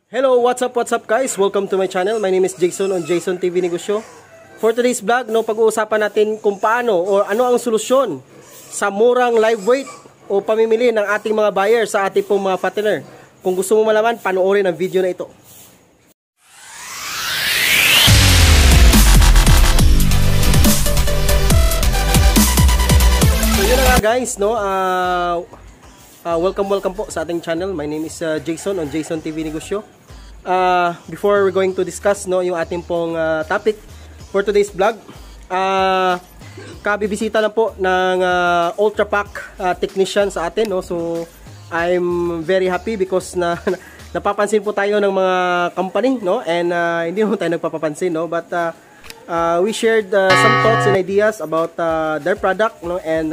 Hello, what's up guys? Welcome to my channel. My name is Jason on Jason TV Negosyo. For today's vlog, pag-uusapan natin kung paano o ano ang solusyon sa murang live weight o pamimili ng ating mga buyer sa ating pong mga fattener. Kung gusto mo malaman, panoorin ang video na ito. So yun na nga guys, welcome po sa ating channel. My name is Jason on Jason TV Negosyo. Before we're going to discuss yung ating pong topic for today's vlog, kabibisita lang po ng Ultra Pack technician sa atin, so I'm very happy because napapansin po tayo ng mga company, and hindi naman tayo nagpapapansin, but we shared some thoughts and ideas about their product, and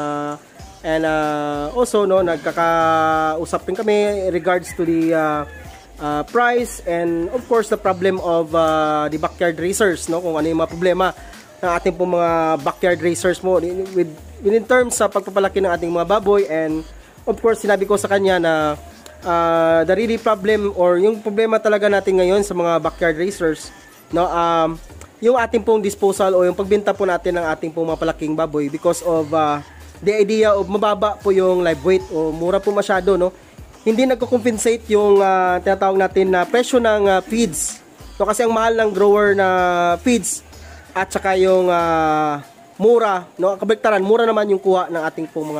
also nagkakausap din kami regards to the price and of course the problem of the backyard racers, kung ano yung mga problema ng ating pong mga backyard racers mo within terms sa pagpapalaki ng ating mga baboy. And of course sinabi ko sa kanya na the really problem or yung problema talaga natin ngayon sa mga backyard racers, yung ating pong disposal o yung pagbenta po natin ng ating pong mga palaking baboy because of the idea of mababa po yung live weight o mura po masyado, hindi nagko-compensate yung tinatawag natin na presyo ng feeds. So kasi ang mahal ng grower na feeds at saka yung mura, kabaliktaran, mura naman yung kuha ng ating pong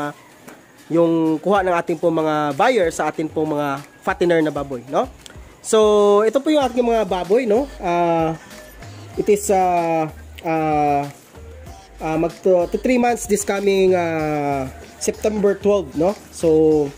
mga buyer sa ating pong mga fattener na baboy, So ito po yung ating mga baboy, it is mag to 3 months this coming September 12, So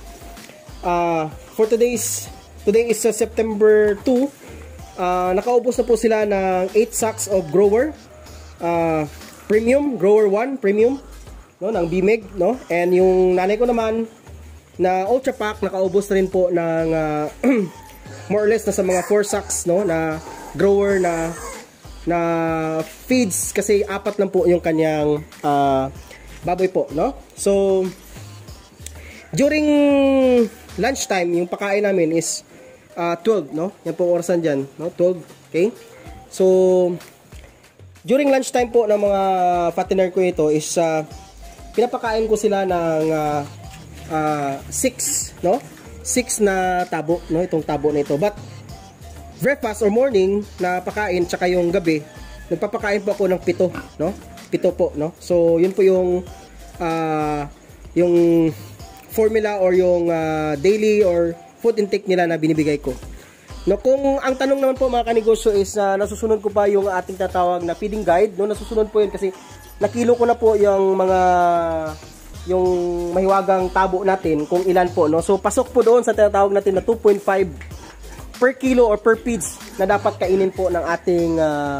for today is September 2. Nakaubos na po sila ng 8 sacks of grower premium, grower 1 premium, ng BMEG, and yung nanay ko naman na Ultra Pack nakaubos na rin po ng more or less na sa mga 4 sacks, na grower na feeds kasi 4 lang po yung kanyang baboy po, So during lunchtime, yung pakain namin is 12, yan po orasan dyan, 12, okay? So during lunchtime po ng mga fattener ko ito is pinapakain ko sila ng 6, 6 na tabo, itong tabo na ito. But breakfast or morning na pakain tsaka yung gabi, nagpapakain po ako ng 7, 7 po, So yun po yung formula or yung daily or food intake nila na binibigay ko. Kung ang tanong naman po mga kanegosyo is nasusunod ko pa yung ating tatawag na feeding guide, nasusunod po yun kasi nakilo ko na po yung mahiwagang tabo natin kung ilan po, So pasok po doon sa tatawag natin na 2.5 per kilo or per feeds na dapat kainin po ng ating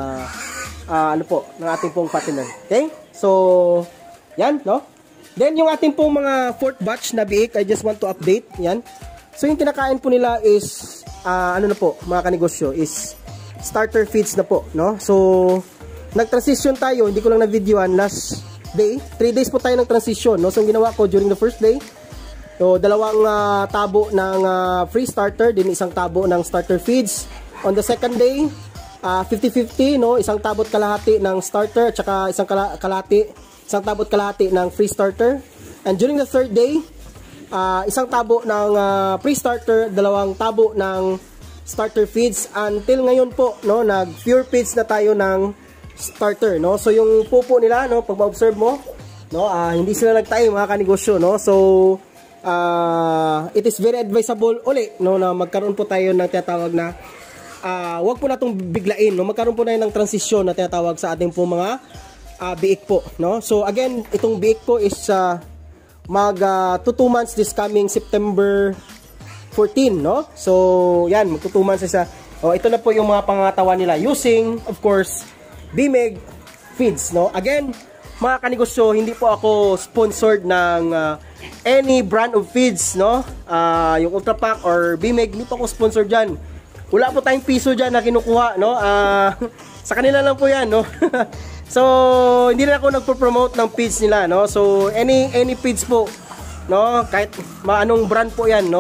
ng ating pong fattener. Okay? So yan, Then yung ating pong mga 4th batch na biik, I just want to update yan. So yung kinakain po nila is mga kanegosyo is starter feeds na po, So nag-transition tayo, hindi ko lang na-videoan last day. 3 days po tayo ng transition, So yung ginawa ko during the first day, so 2 tabo ng free starter, din 1 tabo ng starter feeds. On the second day, 50-50, 1 tabo at kalahati ng starter at saka 1 tabo at kalahati ng free starter. And during the third day, 1 tabo ng pre-starter, 2 tabo ng starter feeds. Until ngayon po, nag-pure feeds na tayo ng starter, So yung pupo nila, pag ma-observe mo, hindi sila nagtayo mga kanegosyo, So it is very advisable uli, na magkaroon po tayo ng tinatawag na wag po natong biglain, magkaroon po tayo ng transition na tinatawag sa ating po mga biik po, So again, itong biik po is mag 2 months this coming September 14, So yan, mag 2 months isa. Ito na po yung mga pangatawan nila using of course BMEG feeds, Again, mga kanegosyo, hindi po ako sponsored ng any brand of feeds, yung Ultra Pack or BMEG, hindi po ako sponsored dyan. Wala po tayong piso dyan na kinukuha, sa kanila lang po yan, So hindi na ako nagpo-promote ng feeds nila, So any feeds po, kahit maanong brand po yan,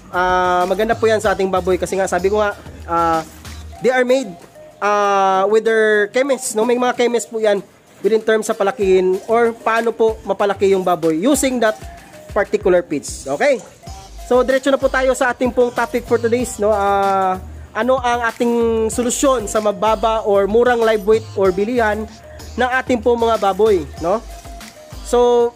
maganda po yan sa ating baboy kasi nga sabi ko nga they are made with their chemists, no? May mga chemists po yan within terms sa palakihin or paano po mapalaki yung baboy using that particular feeds. Okay? So diretso na po tayo sa ating pong topic for today's, no? Ano ang ating solusyon sa mababa or murang live weight or bilihan ng ating pong mga baboy, no? So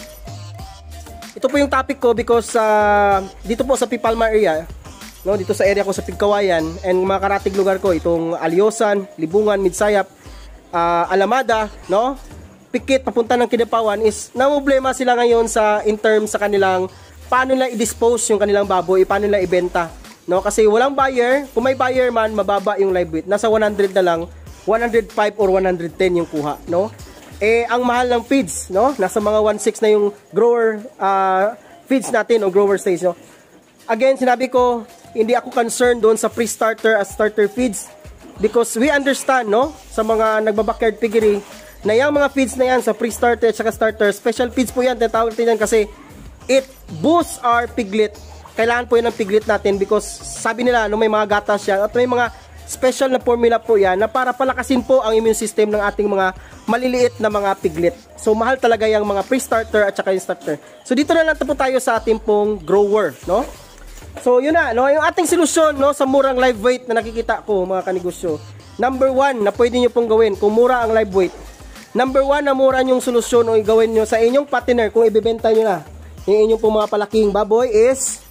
ito po yung topic ko because dito po sa Pipalma area, no, dito sa area ko sa Pigkawayan and mga karatig lugar ko, itong Alyosan, Libungan, Midsayap, Alamada, no, Pikit papunta ng Kidapawan is namumblema sila ngayon in terms sa kanilang paano nila i-dispose yung kanilang baboy, paano nila ibenta, no, kasi walang buyer. Kung may buyer man, mababa yung live weight, nasa 100 na lang, 105 or 110 yung kuha, no. Ang mahal ng feeds, no? Nasa mga 1.6 na yung grower feeds natin o grower stage, no? Again, sinabi ko, hindi ako concerned doon sa pre-starter at starter feeds because we understand, no? Sa mga nagbabackyard piggery na yung mga feeds na yan sa pre-starter at saka starter, special feeds po yan, tinatawag natin yan kasi it boosts our piglet. Kailangan po yan ng piglet natin because sabi nila, no, may mga gatas yan at may mga special na formula po yan na para palakasin po ang immune system ng ating mga maliliit na mga piglet. So mahal talaga yung mga pre-starter at saka yung starter. So dito na lang po tayo sa ating pong grower, no? So yun na, no, yung ating solusyon, no, sa murang live weight na nakikita ko mga kanegosyo. Number 1 na pwede nyo pong gawin kung mura ang live weight. Number 1 na mura yung solusyon o gawin nyo sa inyong partner kung ibebenta nyo na yung inyong pong mga palaking baboy is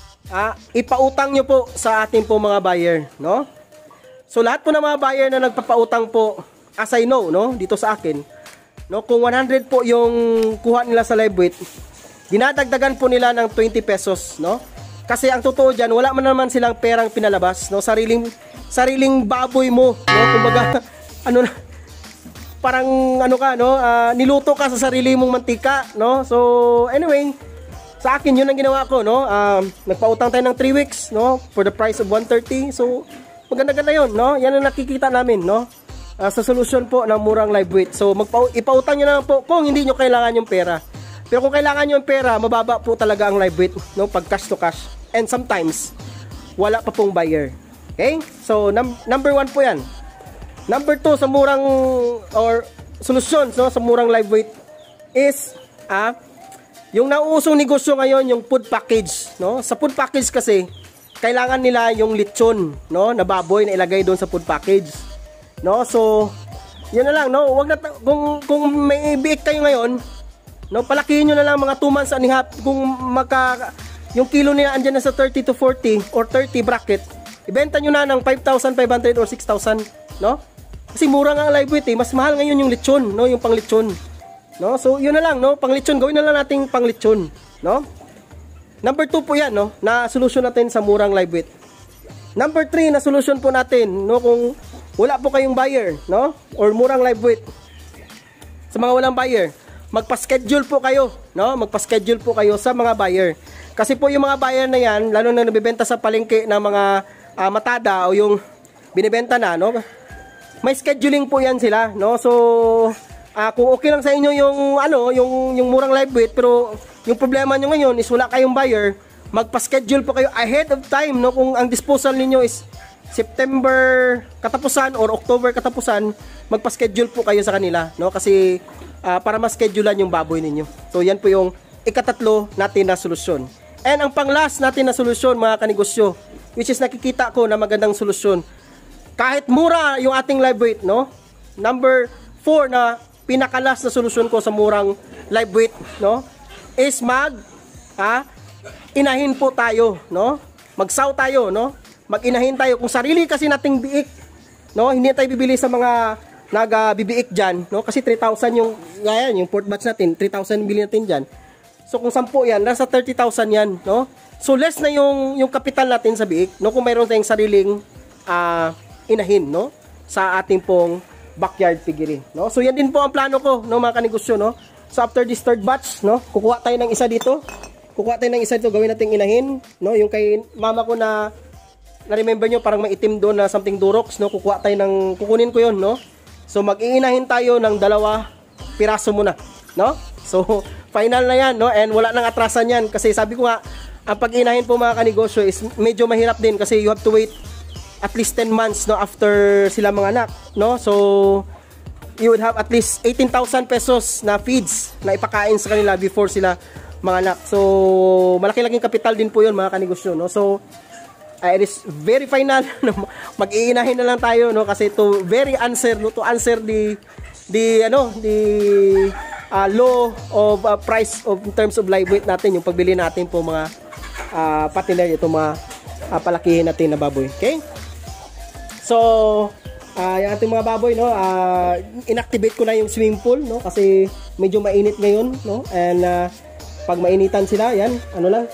ipautang nyo po sa ating pong mga buyer, no? So lahat po ng mga buyer na nagpapautang po, as I know, no, dito sa akin, no, kung 100 po yung kuha nila sa live weight, dinadagdagan po nila ng 20 pesos, no? Kasi ang totoo diyan, wala man naman silang perang pinalabas, no, sariling baboy mo, no, kumbaga ano na, parang ano ka, no, niluto ka sa sarili mong mantika, no? So anyway, sa akin yun ang ginawa ko, no? Nagpautang tayo ng 3 weeks, no, for the price of 130. So maganda-ganda yun, no? Yan ang nakikita namin, no? Sa solusyon po ng murang live weight. So, ipautang nyo na lang po kung hindi nyo kailangan yung pera. Pero kung kailangan nyo yung pera, mababa po talaga ang live weight, no? Pag cash to cash. And sometimes, wala pa pong buyer. Okay? So, number 1 po yan. Number 2 sa murang, or solusyon, no? Sa murang live weight is, yung nauusong negosyo ngayon, yung food package, no? Sa food package kasi, kailangan nila yung lechon, no, na baboy na ilagay doon sa food package, no. So yun na lang, no, wag na kung may biik kayo ngayon, no, palakihin niyo na lang mga 2 months and a half. Kung yung kilo nila andyan na sa 30 to 40 or 30 bracket, ibenta niyo na ng 5,500 or 6,000, no, kasi mura nga ang live weight, mas mahal ngayon yung lechon, no, yung pang lechon, no. So yun na lang, no, pang lechon, gawin na lang nating pang lechon, no. Number 2 po yan, no, na solusyon natin sa murang live weight. Number 3 na solusyon po natin, no, kung wala po kayong buyer, no, or murang live weight. Sa mga walang buyer, magpa-schedule po kayo, no, magpa-schedule po kayo sa mga buyer. Kasi po yung mga buyer na yan, lalo na nabibenta sa palengke ng mga matada o yung binibenta na, no, may scheduling po yan sila, no. So kung okay lang sa inyo yung yung murang live weight, pero yung problema nyo ngayon is wala kayong buyer, magpa-schedule po kayo ahead of time, no? Kung ang disposal ninyo is September katapusan or October katapusan, magpa-schedule po kayo sa kanila, no? Kasi para ma-schedulean yung baboy ninyo. So yan po yung ikatatlo natin na solusyon. And ang pang-last natin na solusyon, mga kanegosyo, which is nakikita ko na magandang solusyon. Kahit mura yung ating live weight, no? Number 4 na pinaka-last na solusyon ko sa murang live weight, no, is inahin po tayo, no? Magsaw tayo, no? Mag-inahin tayo. Kung sarili kasi nating biik, no? Hindi tayo bibili sa mga nag-bibiik dyan, no? Kasi 3,000 yung, yung port batch natin, 3,000 bilhin natin dyan. So kung 10 yan, nasa 30,000 yan, no? So less na yung kapital natin sa biik, no? Kung mayroon tayong sariling inahin, no? Sa ating pong backyard piggery, no? So yan din po ang plano ko, no, mga kanegosyo, no? So after this third batch, no, kukuha tayo ng isa dito. Kukuha tayo ng isa dito, gawin nating inahin, no? Yung kay mama ko na remember nyo, parang maitim doon na something durox, no? Kukuha tayo kukunin ko 'yon, no? So mag-iinahin tayo ng 2 piraso muna, no? So final na 'yan, no? And wala nang atrasan 'yan kasi sabi ko nga, ang pag-inahin po mga kanegosyo is medyo mahirap din kasi you have to wait at least 10 months no after sila mga anak, no? So you would have at least 18,000 pesos na feeds na ipakain sa kanila before sila mga anak. So malaki-laking kapital din po 'yon mga kanegosyo, no? So it is very final. Mag-iinahin na lang tayo, no, kasi to answer the law of price of in terms of live weight natin, yung pagbili natin po mga patiner, ito mga palakihin natin na baboy. Okay? So, yung ating mga baboy, no, inactivate ko na yung swimming pool, no, kasi medyo mainit ngayon, no, and pag mainitan sila, yan, ano lang,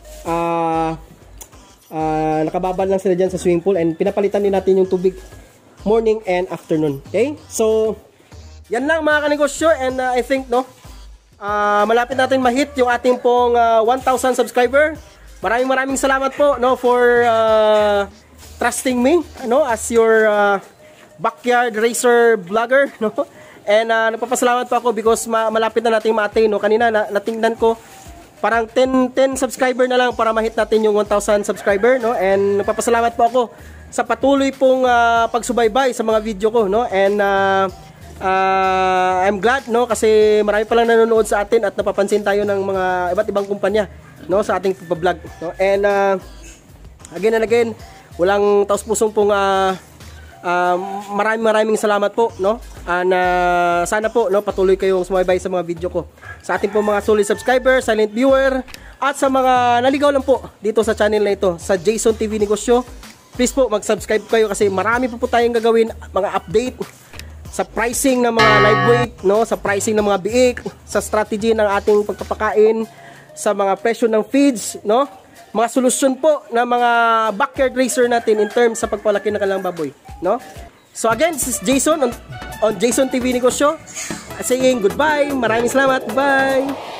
nakababad lang sila dyan sa swimming pool, and pinapalitan din natin yung tubig morning and afternoon. Okay? So, yan lang mga kanegosyo, and I think, no, malapit natin ma-hit yung ating pong 1,000 subscriber. Maraming salamat po, no, for trusting me, no, as your backyard racer vlogger, no. And nagpapasalamat po ako because malapit na nating ma-attain, no. Kanina natingnan ko parang 10 subscriber na lang para ma-hit natin yung 1,000 subscriber, no. And nagpapasalamat po ako sa patuloy pong pagsubaybay sa mga video ko, no. And I'm glad, no, kasi marami palang nanonood sa atin at napapansin tayo ng mga iba't ibang kumpanya, no, sa ating vlog, no. And again and again, walang taos-pusong pong maraming salamat po, no. Na sana po, no, patuloy kayong sumaybay sa mga video ko. Sa ating po mga solid subscriber, silent viewer, at sa mga naligaw lang po dito sa channel na ito, sa Jason TV Negosyo, please po mag-subscribe kayo kasi marami po tayong gagawin, mga update sa pricing ng mga live weight, no, sa pricing ng mga biik, sa strategy ng ating pagpapakain, sa mga presyo ng feeds, no, mga solusyon po ng mga backyard racer natin in terms sa pagpalaki ng kanilang baboy, no. So again, this is Jason on Jason TV Negosyo saying goodbye. Maraming salamat. Bye.